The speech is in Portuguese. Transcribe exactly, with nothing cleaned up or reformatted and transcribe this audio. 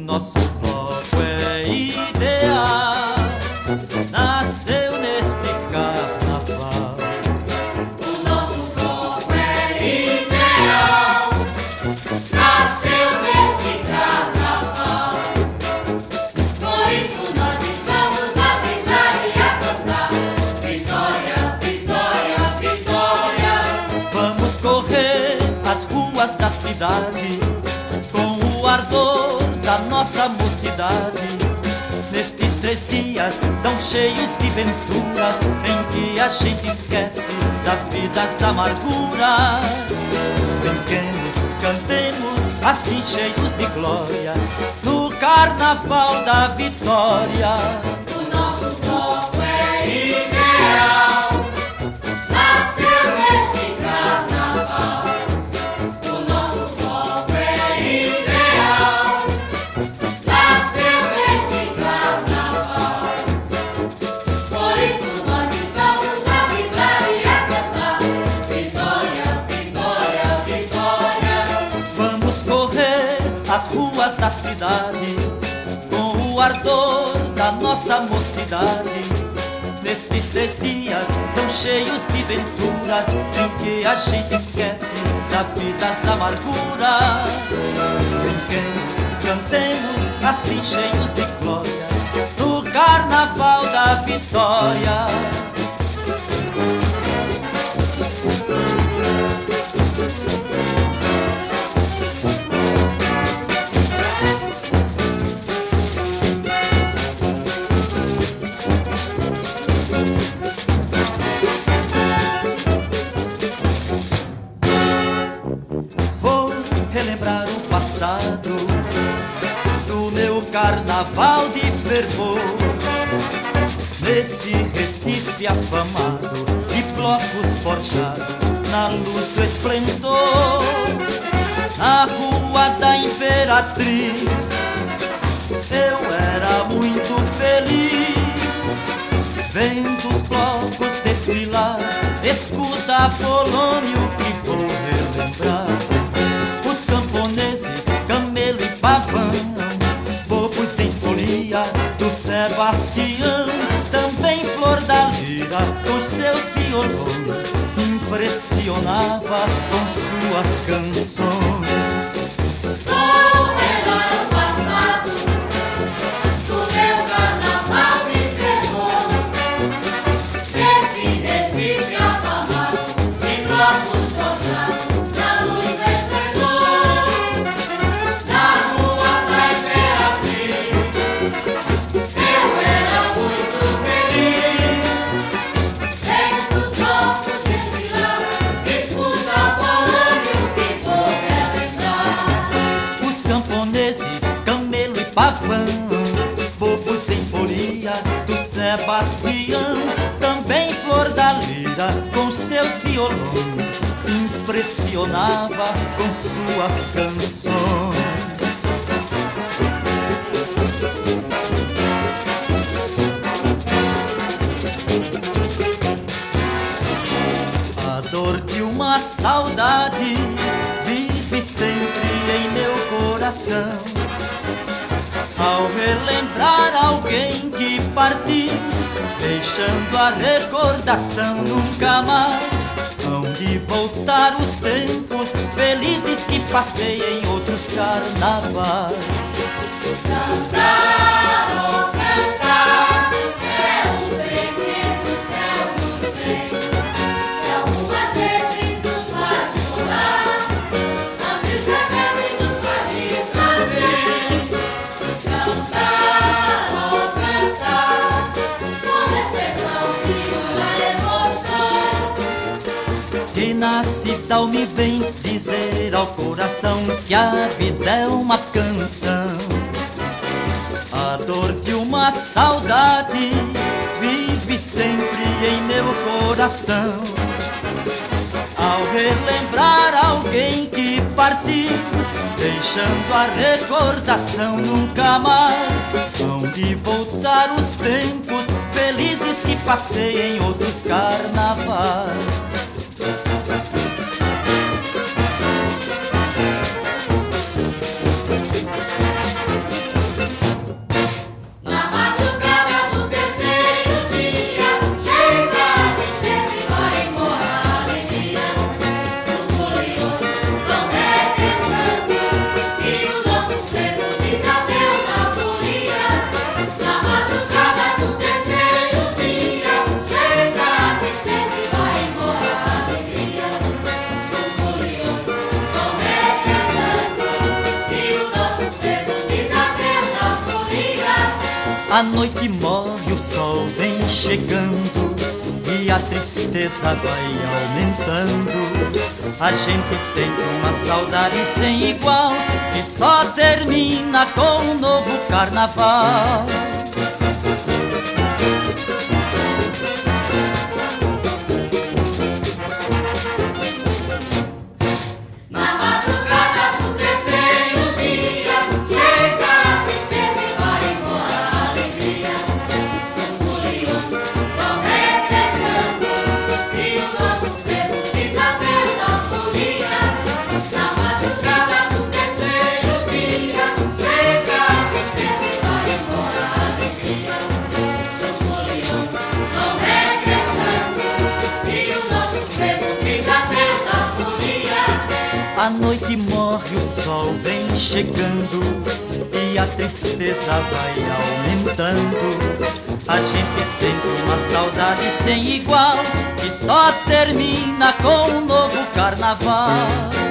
nosso bloco é ideal, nasceu neste carnaval. O nosso bloco é ideal, nasceu neste carnaval. Por isso nós estamos a vibrar e a cantar. Vitória, vitória, vitória. Vamos correr as ruas da cidade com o ardor da nossa mocidade, nestes três dias tão cheios de venturas, em que a gente esquece da vida as amarguras. Brinquemos, cantemos assim cheios de glória, no carnaval da vitória. O nosso bloco é ideal, nasceu neste carnaval. O nosso bloco é ideal, nasceu neste carnaval. Por isso nós estamos a vibrar e a cantar. Vitória, vitória, vitória. Vamos correr as ruas da cidade com o ardor da nossa mocidade, nestes três dias tão cheios de venturas, em que a gente esquece da vida as amarguras. Brinquemos, cantemos assim cheios de glória, no carnaval da vitória. Vou relembrar o passado do meu carnaval de fervor, nesse Recife afamado de blocos forjados na luz do esplendor. Na rua da Imperatriz eu era muito feliz, vendo os blocos desfilar, escuta Polônio que vou relembrar. Os camponeses, Camelo e Pavão, bobos em folia do Sebastião, também Flor da Lira com seus violões impressionava com suas canções. Vou relembrar o passado do meu carnaval de fervor, nesse Recife afamado de blocos forjados na luz do esplendor. Na rua da Imperatriz eu era muito feliz, vendo os blocos desfilar, escuta Polônio que vou relembrar. Os camponeses, Camelo e Pavão, bobos em folia do Sebastião, também Flor da Lira com seus violões impressionava com suas canções. A dor de uma saudade vive sempre em meu coração, ao relembrar alguém que partiu, deixando a recordação. Nunca mais hão de voltar os tempos felizes que passei em outros carnavais. Cantar, oh cantar, é um bem que o céu nos tem. Se algumas vezes nos faz chorar, a mil vezes nos faz rir também. Cantar, oh cantar, como expressão de uma emoção. Que nasce tal me vem dizer ao coração que a vida é uma canção. A dor de uma saudade vive sempre em meu coração, ao relembrar alguém que partiu, deixando a recordação. Nunca mais hão de voltar os tempos felizes que passei em outros carnavais. A noite morre, o sol vem chegando e a tristeza vai aumentando. A gente sente uma saudade sem igual, que só termina com um novo carnaval. A noite morre, o sol vem chegando e a tristeza vai aumentando. A gente sente uma saudade sem igual, que só termina com um novo carnaval.